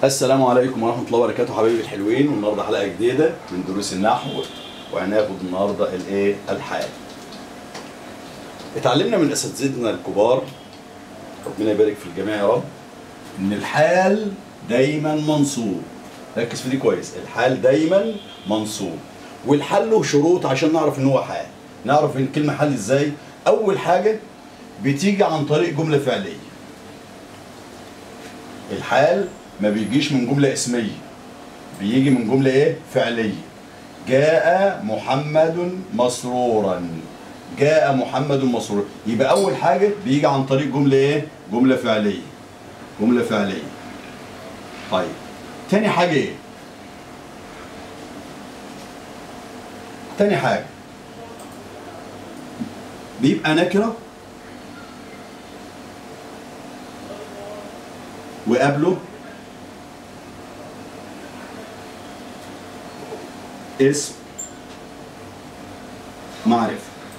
السلام عليكم ورحمة الله وبركاته حبايبي الحلوين، والنهارده حلقة جديدة من دروس النحو، وهناخد النهارده الحال. اتعلمنا من اساتذتنا الكبار ربنا يبارك في الجميع يا رب ان الحال دايما منصوب. ركز في دي كويس، الحال دايما منصوب، والحال له شروط عشان نعرف ان هو حال. نعرف ان الكلمة حال ازاي؟ اول حاجة بتيجي عن طريق جملة فعلية. الحال ما بيجيش من جملة اسمية، بيجي من جملة فعلية. جاء محمد مسرورا، جاء محمد مسرورا، يبقى أول حاجة بيجي عن طريق جملة جملة فعلية. جملة فعلية. طيب تاني حاجة تاني حاجة بيبقى نكرة وقبله اسم معرفة.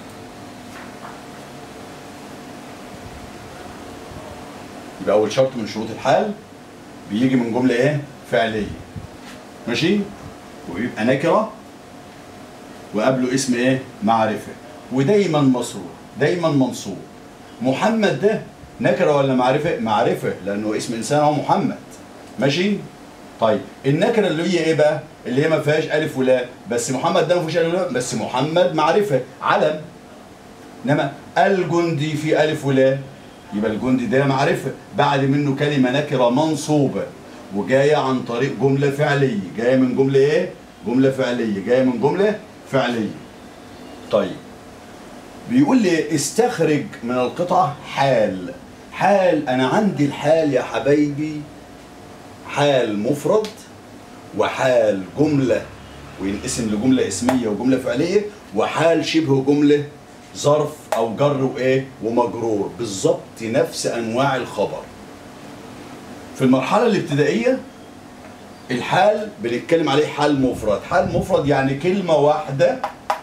يبقى أول شرط من شروط الحال بيجي من جملة فعلية، ماشي؟ ويبقى نكرة وقبله اسم معرفة، ودايما مسرور، دايما منصوب. محمد ده نكرة ولا معرفة؟ معرفة، لأنه اسم إنسان هو محمد، ماشي؟ طيب النكرة اللي هي بقى؟ اللي هي ما فيهاش ألف ولا، بس محمد ده ما فيهوش ألف ولا، بس محمد معرفة علم. إنما الجندي في ألف ولا، يبقى الجندي ده معرفة، بعد منه كلمة نكرة منصوبة وجاية عن طريق جملة فعلية، جاية من جملة جملة فعلية، جاية من جملة فعلية. طيب بيقول لي استخرج من القطعة حال. حال، أنا عندي الحال يا حبايبي حال مفرد وحال جملة وينقسم لجملة اسمية وجملة فعلية، وحال شبه جملة ظرف أو جر ومجرور، بالظبط نفس أنواع الخبر. في المرحلة الابتدائية الحال بنتكلم عليه حال مفرد. حال مفرد يعني كلمة واحدة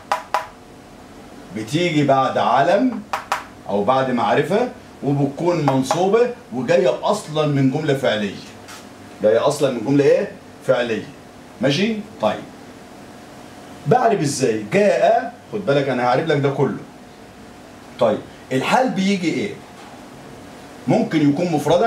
بتيجي بعد علم أو بعد معرفة وبتكون منصوبة وجاية أصلا من جملة فعلية. جاية أصلا من جملة فعلية، ماشي؟ طيب بعرف ازاي؟ جاء، خد بالك أنا هعرف لك ده كله. طيب الحال بيجي ممكن يكون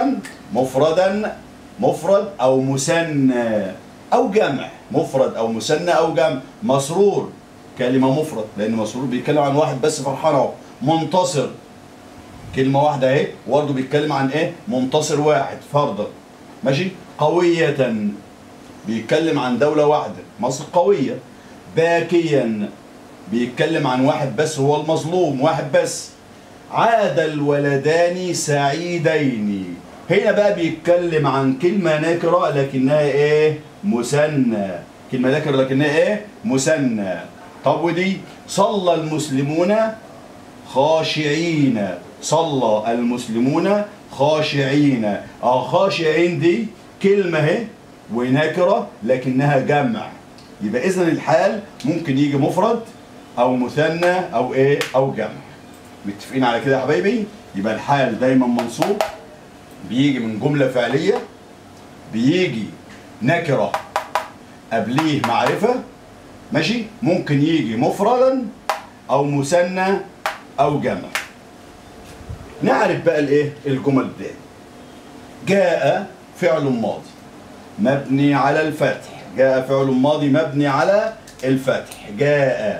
مفرد أو مثنى أو جمع. مفرد أو مثنى أو جمع. مسرور كلمة مفرد لأن مسرور بيتكلم عن واحد بس فرحان أهو. منتصر كلمة واحدة برضه بيتكلم عن منتصر واحد فردا، ماشي؟ قوية بيتكلم عن دولة واحدة، مصر قوية. باكيا بيتكلم عن واحد بس هو المظلوم، واحد بس. عاد الولدان سعيدين، هنا بقى بيتكلم عن كلمة نكرة لكنها مثنى. كلمة نكرة لكنها مثنى. طب ودي صلى المسلمون خاشعين، صلى المسلمون خاشعين. خاشعين دي كلمة ونكرة لكنها جمع. يبقى إذن الحال ممكن يجي مفرد أو مثنى أو جمع. متفقين على كده يا حبايبي؟ يبقى الحال دايما منصوب، بيجي من جملة فعلية، بيجي نكرة قبليه معرفة، ماشي؟ ممكن يجي مفردا أو مثنى أو جمع. نعرف بقى الجمل دي. جاء فعل ماضي مبني على الفتح. جاء فعل ماضي مبني على الفتح. جاء،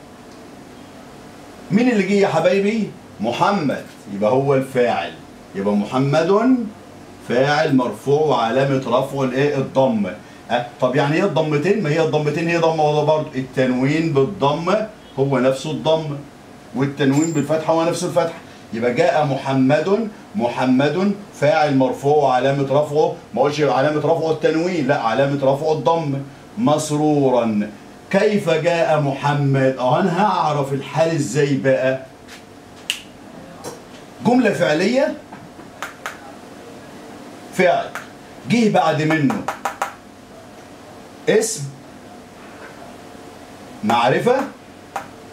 مين اللي جه يا حبايبي؟ محمد، يبقى هو الفاعل. يبقى محمد فاعل مرفوع وعلامة رفعه الضمة. طب يعني ايه الضمتين؟ ما هي الضمتين هي ضمة ولا برضه؟ التنوين بالضمة هو نفسه الضمة، والتنوين بالفتحة هو نفسه الفتحة. يبقى جاء محمد فاعل مرفوع وعلامة رفعه، ما قلتش علامة رفعه التنوين، لا علامة رفعه الضمة. مسرورا، كيف جاء محمد؟ انا هعرف الحال ازاي بقى؟ جملة فعلية، فعل جه بعد منه اسم معرفة،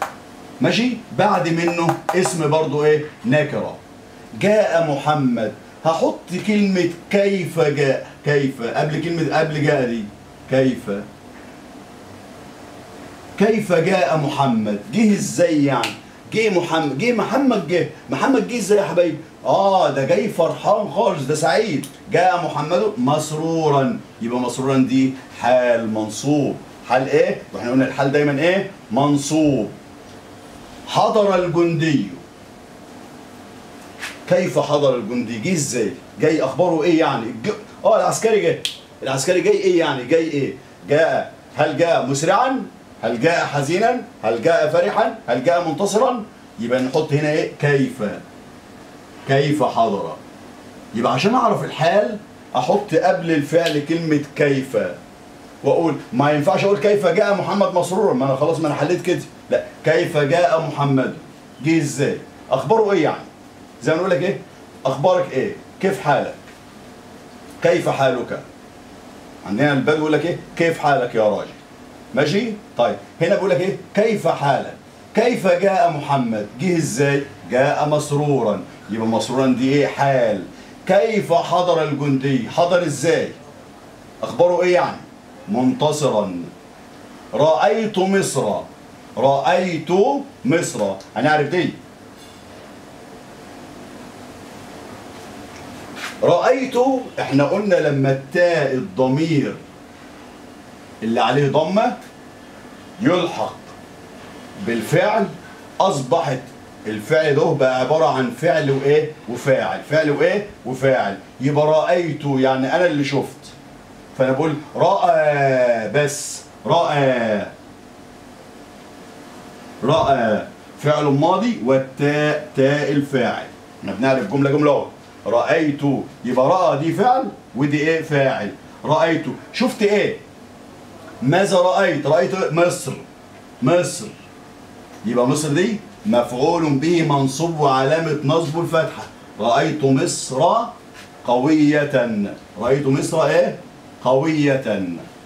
ماشي؟ بعد منه اسم برضو نكرة. جاء محمد، هحط كلمة كيف جاء، كيف قبل كلمة قبل جاء دي، كيف جاء محمد؟ جه ازاي يعني؟ جه محمد، جه محمد جه ازاي يا حبايبي؟ ده جاي فرحان خالص، ده سعيد. جاء محمد مسرورا، يبقى مسرورا دي حال منصوب. حال ايه؟ واحنا قلنا الحال دايما ايه؟ منصوب. حضر الجندي، كيف حضر الجندي؟ جه ازاي؟ جاي اخباره ايه يعني؟ العسكري جاي. العسكري جاي ايه يعني؟ جاي ايه؟ جاء، هل جاء مسرعا؟ هل جاء حزينا؟ هل جاء فرحا؟ هل جاء منتصرا؟ يبقى نحط هنا ايه؟ كيف حضر. يبقى عشان اعرف الحال احط قبل الفعل كلمة كيف، واقول ما ينفعش اقول كيف جاء محمد مسرورا، ما انا خلاص ما انا حليت كده. لا، كيف جاء محمد؟ جه ازاي؟ اخباره ايه يعني؟ زي ما نقول لك ايه؟ اخبارك ايه؟ كيف حالك؟ كيف حالك؟ عندنا البدو يقول لك ايه؟ كيف حالك يا راجل؟ ماشي؟ طيب هنا بيقول لك ايه؟ كيف حالك؟ كيف جاء محمد؟ جه ازاي؟ جاء مسرورا، يبقى مسرورا دي ايه؟ حال. كيف حضر الجندي؟ حضر ازاي؟ اخباره ايه يعني؟ منتصرا. رأيت مصر، رأيت مصر، هنعرف دي. رأيت، احنا قلنا لما التاء الضمير اللي عليه ضمة يلحق بالفعل أصبحت الفعل ده بقى عبارة عن فعل وإيه؟ وفاعل، فعل وإيه؟ وفاعل. يبقى رأيت يعني أنا اللي شفت، فأنا بقول رأى، بس رأى، رأى فعل ماضي والتاء تاء الفاعل. احنا بنعرف جملة اهو. رأيت، يبقى رأى دي فعل ودي ايه؟ فاعل. رأيت، شفت ايه؟ ماذا رأيت؟ رأيت مصر، مصر، يبقى مصر دي مفعول به منصوب وعلامة نصبه الفتحة. رأيت مصر قوية، رأيت مصر ايه؟ قوية.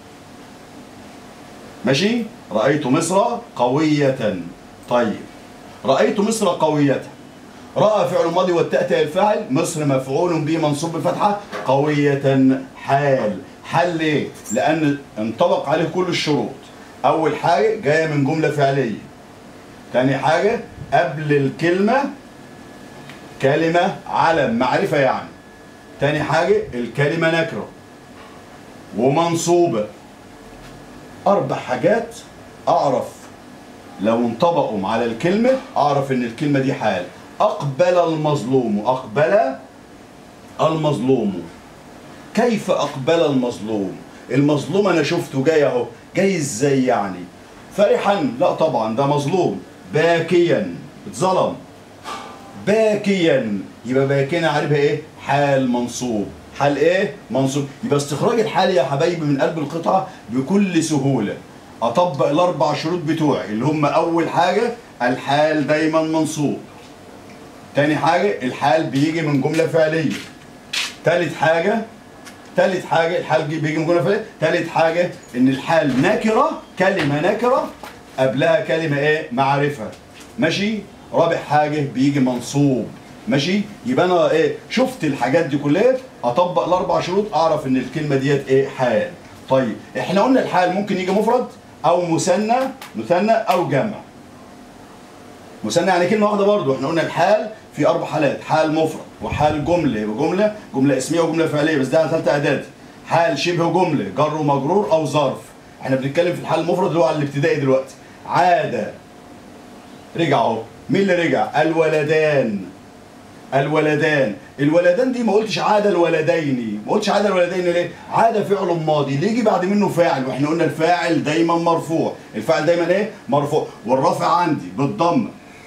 ماشي؟ رأيت مصر قوية. طيب رأيت مصر قوية، رأى فعل ماضي والتاء تاء الفاعل، مصر مفعول به منصوب بالفتحة، قوية حال. حال ليه؟ لأن انطبق عليه كل الشروط. أول حاجة جاية من جملة فعلية. تاني حاجة قبل الكلمة كلمة علم معرفة يعني. تاني حاجة الكلمة نكرة ومنصوبة. 4 حاجات أعرف لو انطبقوا على الكلمة أعرف إن الكلمة دي حال. أقبل المظلوم، أقبل المظلوم. كيف أقبل المظلوم؟ المظلوم أنا شفته جاي أهو، جاي إزاي يعني؟ فرحا؟ لا طبعا، ده مظلوم. باكيا، اتظلم. باكيا، يبقى باكيا عارفها إيه؟ حال منصوب. حال إيه؟ منصوب. يبقى استخراج الحال يا حبايبي من قلب القطعة بكل سهولة. أطبق ال4 شروط بتوعي اللي هم أول حاجة الحال دايما منصوب. تاني حاجة الحال بيجي من جملة فعلية. تالت حاجة الحال بيجي من جملة فعلية. تالت حاجة إن الحال نكرة، كلمة نكرة قبلها كلمة إيه؟ معرفة. ماشي؟ رابع حاجة بيجي منصوب. ماشي؟ يبقى أنا إيه؟ شفت الحاجات دي كلها أطبق ال4 شروط أعرف إن الكلمة ديت إيه؟ حال. طيب إحنا قلنا الحال ممكن يجي مفرد أو مثنى أو جمع. مثنى يعني كلمة واحدة برضه. إحنا قلنا الحال في 4 حالات، حال مفرد وحال جملة، يبقى جملة اسمية وجملة فعلية، بس ده على 3 إعدادي. حال شبه جملة، جر ومجرور أو ظرف. احنا بنتكلم في الحال المفرد اللي هو على الابتدائي دلوقتي. عاد، رجع اهو. مين اللي رجع؟ الولدان. الولدان دي ما قلتش عاد الولدين. ما قلتش عاد الولدين ليه؟ عاد فعل ماضي اللي يجي بعد منه فاعل، واحنا قلنا الفاعل دايما مرفوع. الفاعل دايما ايه؟ مرفوع. والرفع عندي بالضمه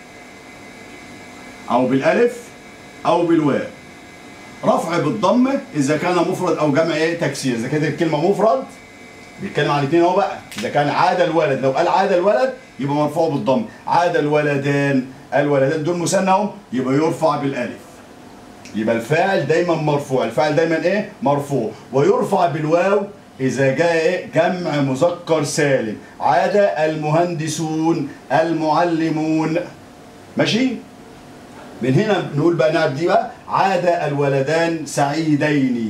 او بالالف او بالواو. رفع بالضمه اذا كان مفرد او جمع ايه؟ تكسير. اذا كانت الكلمه مفرد بيتكلم عن الاثنين اهو بقى. اذا كان عاد الولد، لو قال عاد الولد يبقى مرفوع بالضم. عاد الولدان، الولدان دول مثنى اهو، يبقى يرفع بالالف. يبقى الفاعل دايما مرفوع. الفاعل دايما ايه؟ مرفوع. ويرفع بالواو اذا جاء ايه؟ جمع مذكر سالم. عاد المهندسون، المعلمون. ماشي؟ من هنا نقول بقى نعرف دي بقى عاد الولدان سعيدين.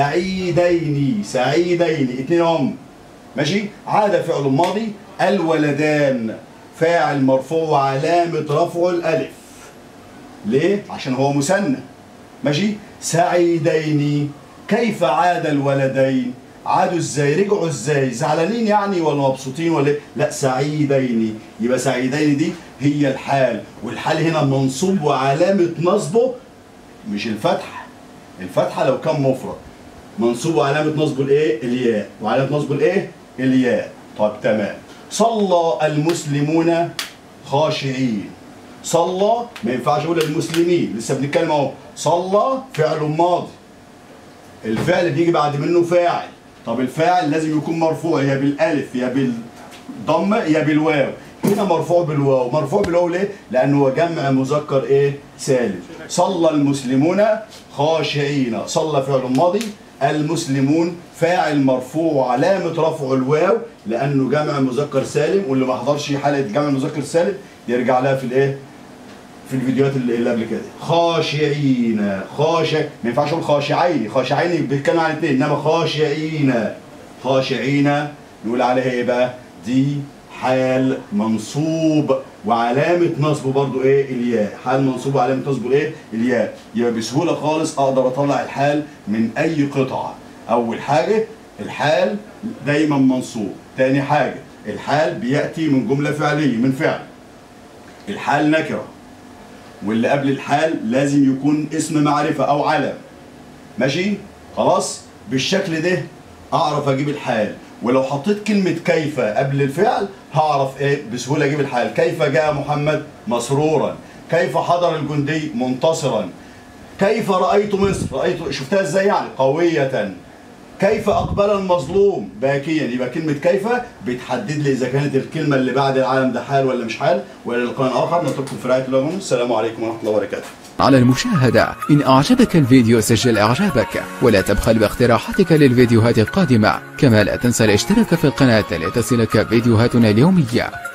سعيدين اتنين هم. ماشي. عاد فعل ماضي، الولدان فاعل مرفوع وعلامة رفعه الألف. ليه؟ عشان هو مثنى. ماشي. سعيدين. كيف عاد الولدين؟ عادوا ازاي؟ رجعوا ازاي؟ زعلانين يعني ولا مبسوطين ولا ايه؟ لا، سعيدين. يبقى سعيدين دي هي الحال، والحال هنا منصوب وعلامة نصبه مش الفتحة. الفتحة لو كان مفرد. منصوب وعلامة نصبه الايه؟ الياء. وعلامة نصبه الايه؟ الياء. طب تمام. صلى المسلمون خاشعين. صلى ما ينفعش اقول المسلمين، لسه بنتكلم اهو. صلى فعل ماضي. الفعل بيجي بعد منه فاعل. طب الفاعل لازم يكون مرفوع يا بالالف يا بالضمه يا بالواو. هنا مرفوع بالواو. مرفوع بالواو ليه؟ لانه هو جمع مذكر ايه؟ سالم. صلى المسلمون خاشعين. صلى فعل ماضي، المسلمون فاعل مرفوع وعلامه رفعه الواو لانه جمع مذكر سالم، واللي ما حضرش حاله جمع مذكر سالم يرجع لها في الايه؟ في الفيديوهات اللي قبل كده. خاشعين. خاشع ما ينفعش اقول خاشعين. خاشعين بيتكلم عن الاثنين، انما خاشعين. خاشعين نقول عليها ايه بقى؟ دي حال منصوب وعلامة نصبه برضو ايه؟ الياء. حال منصوب وعلامة نصبه ايه؟ الياء. يبقى بسهولة خالص اقدر اطلع الحال من اي قطعة. اول حاجة الحال دايما منصوب. تاني حاجة الحال بيأتي من جملة فعلية، من فعل. الحال نكرة، واللي قبل الحال لازم يكون اسم معرفة أو علم. ماشي؟ خلاص؟ بالشكل ده أعرف أجيب الحال. ولو حطيت كلمة كيف قبل الفعل هعرف إيه؟ بسهولة أجيب الحال. كيف جاء محمد؟ مسرورا. كيف حضر الجندي؟ منتصرا. كيف رأيت مصر؟ رأيت شفتها إزاي يعني؟ قوية. كيف أقبل المظلوم؟ باكيا. يبقى كلمة كيف بتحدد لي إذا كانت الكلمة اللي بعد العالم ده حال ولا مش حال. وإلى لقاء آخر، نترككم في رعاية الله. السلام عليكم ورحمة الله وبركاته. على المشاهدة. إن أعجبك الفيديو سجل إعجابك، ولا تبخل باقتراحاتك للفيديوهات القادمة. كما لا تنسى الاشتراك في القناة لتصلك فيديوهاتنا اليومية.